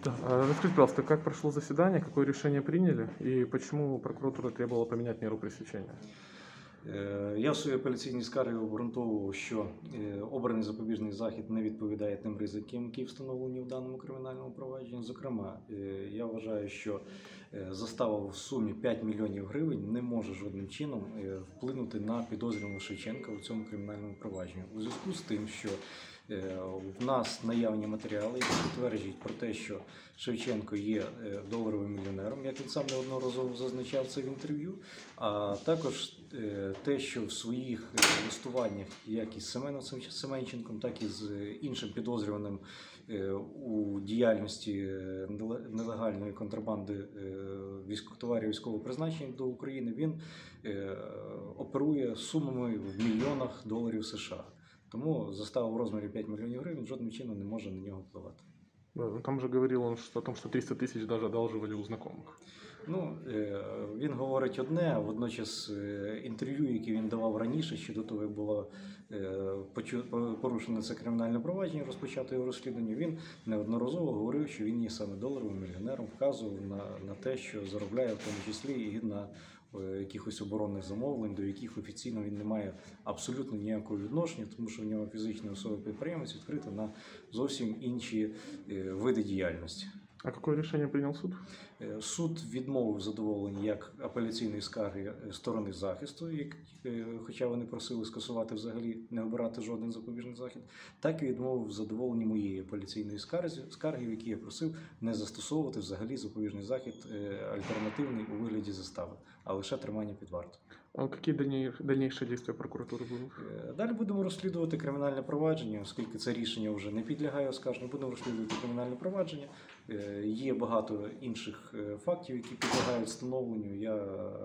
Да, расскажите, пожалуйста, как прошло заседание, какое решение приняли и почему прокуратура требовала поменять меру пресечения? Я в своїй апеляційній скаргі обґрунтовував, що обраний запобіжний захід не відповідає тим ризикам, які встановлені в даному кримінальному провадженні. Зокрема, я вважаю, що застава в сумі 5 мільйонів гривень не може жодним чином вплинути на підозрюваного Шевченка у цьому кримінальному провадженні. У зв'язку з тим, що в нас наявні матеріали, які підтверджують про те, що Шевченко є доларовим мільйонером, як він сам неодноразово зазначав це в інтерв'ю, а також те, що в своїх листуваннях як із Семеном Семенченком, так і з іншим підозрюваним у діяльності нелегальної контрабанди товарів військового призначення до України, він оперує сумами в мільйонах доларів США. Тому застава в розмірі 5 мільйонів гривень жодним чином не може на нього впливати. Да, там же говорил он о том, что 300 тысяч даже одалживали у знакомых. Ну, він говорить одне, а водночас інтерв'ю, які він давав раніше, ще до того, як було порушено це кримінальне провадження, розпочато його розслідування, він неодноразово говорив, що він є саме доларовим мільйонером, вказував на те, що заробляє в тому числі і на якихось оборонних замовлень, до яких офіційно він не має абсолютно ніякого відношення, тому що в нього фізична особа-підприємець відкрита на зовсім інші види діяльності. А какое решение принял суд? Суд відмовив задоволення як апеляційної скарги сторони захисту, хоча вони просили скасувати взагалі, не обирати жоден запобіжний захід, так і відмовив задоволення моєї апеляційної скарги, в якій я просив не застосовувати взагалі запобіжний захід альтернативний у вигляді застави, а лише тримання під вартою. А какие дальнейшие действия прокуратуры будут? Далі будемо розслідувати кримінальне провадження, оскільки це рішення вже не підлягає оскарженню, будемо розслідувати кримінальне провадження. Є багато інших фактів, які підлягають встановленню. Я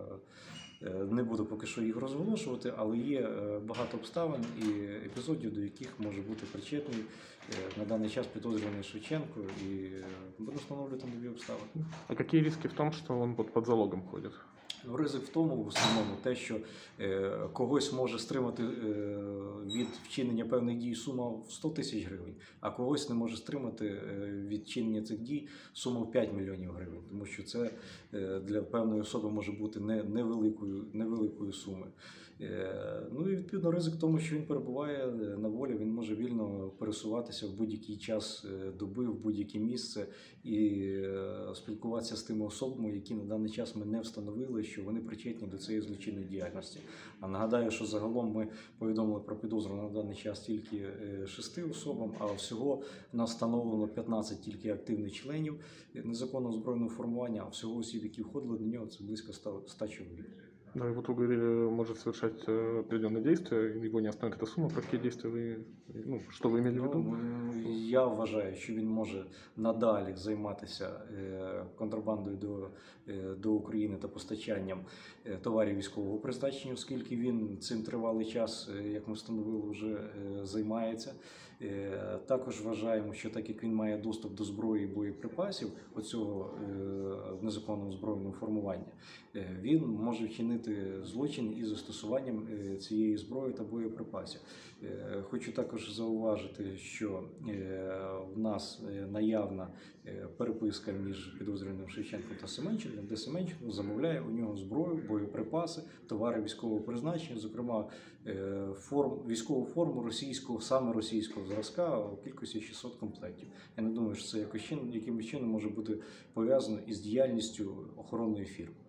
не буду поки що їх розголошувати, але є багато обставин і епізодів, до яких може бути причетний на даний час підозрюваний Шевченко, і будемо встановлювати нові обставини. А какие риски в том, что он под залогом ходит? Ризик в тому, в основному, те, що когось може стримати від вчинення певних дій сума в 100 тисяч гривень, а когось не може стримати від вчинення цих дій сума в 5 мільйонів гривень, тому що це для певної особи може бути невеликою сумою. Ну і відповідно ризик в тому, що він перебуває на волі, він може вільно пересуватися в будь-який час доби, в будь-яке місце і спілкуватися з тими особами, які на даний час ми не встановили, що вони причетні до цієї злочинної діяльності. А нагадаю, що загалом ми повідомили про підозру на даний час тільки 6 особам, а всього в нас встановлено 15 тільки активних членів незаконного збройного формування, а всього осіб, які входили до нього, це близько 100 чоловік. Да, и вот вы говорили, может совершать определенные действия, его не остановит эта сумма. Про какие действия что вы имели в виду? Я вважаю, що він може надалі займатися контрабандою до України та постачанням товарів військового призначення, оскільки він цим тривалий час, як ми встановили, вже займається. Також вважаємо, що так як він має доступ до зброї і боєприпасів оцього незаконного збройного формування, він може вчинити злочин із застосуванням цієї зброї та боєприпасів. Хочу також зауважити, що в нас наявна переписка між підозрюваним Шевченком та Семенченком, де Семенченко замовляє у нього зброю, боєприпаси, товари військового призначення, зокрема військову форму саме російського зразка у кількості 600 комплектів. Я не думаю, що це якимось чином може бути пов'язано із діяльністю охоронної фірми.